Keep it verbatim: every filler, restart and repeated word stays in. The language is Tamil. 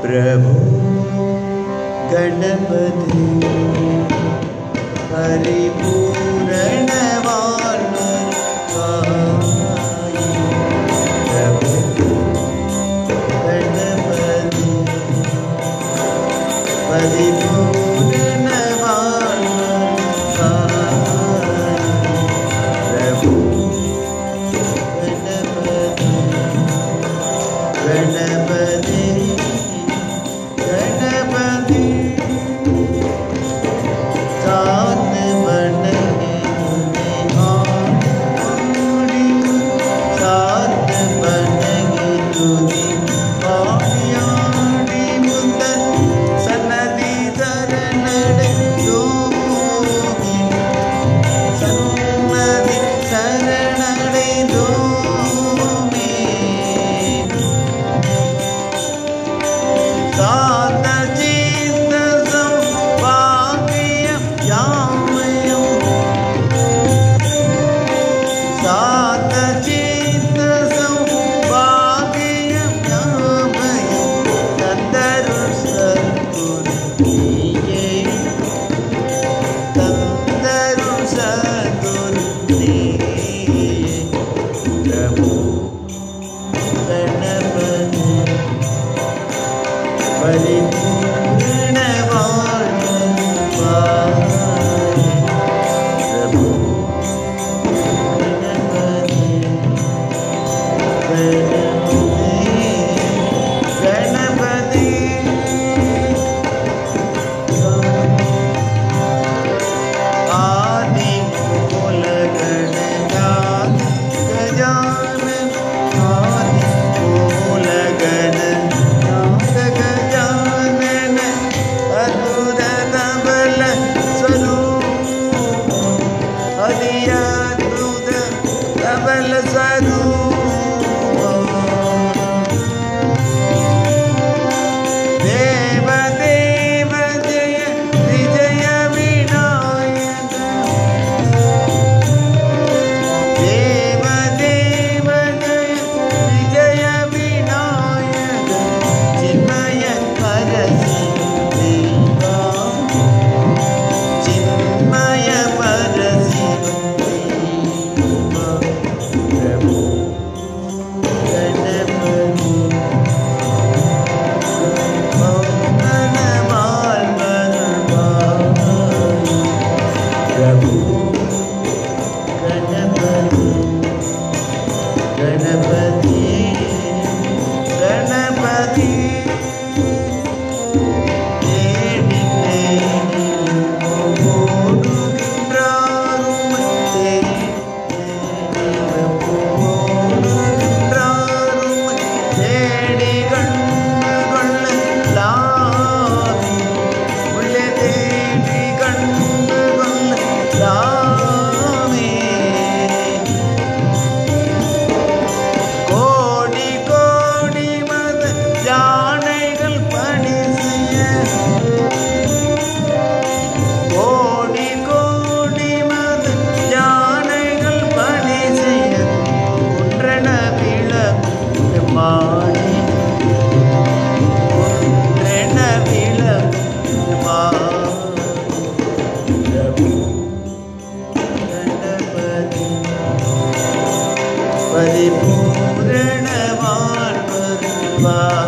प्रभु गणपति परिपूर्ण प्रभु गणपति परिपूर्ण प्रभु गणपति गणपति गणपति जान बने आड़ी जान बने तुझी आड़ी मुंदन सन्नदी शरणड़े दोगी सन्नदी शरणड़े दोगी सात चित्त सौभाग्यं यामयं सात चित्त सौभाग्यं यामयं तंदरु सद्गुरुनिये तंदरु सद्गुरुनिये प्रभु गणपति परिपूर्ण प्रभु गणपति गणपति आदि मूल गणनाथ गजानन आदि मूल गणनाथ गजानन अद्भुत बल स्वरूप अद्भुत बल स्वरूप देव देव जय विजय विनायक देव देव जय विजय विनायक चिन्मय परसि देवा चिन्मय परसि देवा प्रभु गणपति प्रभु गणपति गणपति गणपति तेरी तेरी मोडुगिंद्रारुम तेरी तेरी मोडुगिंद्रारुम तेरी गण्डगोल्ल लावी उल्ले तेरी गण्डगोल्ल लावी கோடி கோடி மத யானைகள் பணி செய்ய கோடி கோடி மத யானைகள் பணி செய்ய ஒன்றென விளங்கும் மாணி ஒன்றென விளங்கும் மாணி பிரபு गणपति परिपूर्ण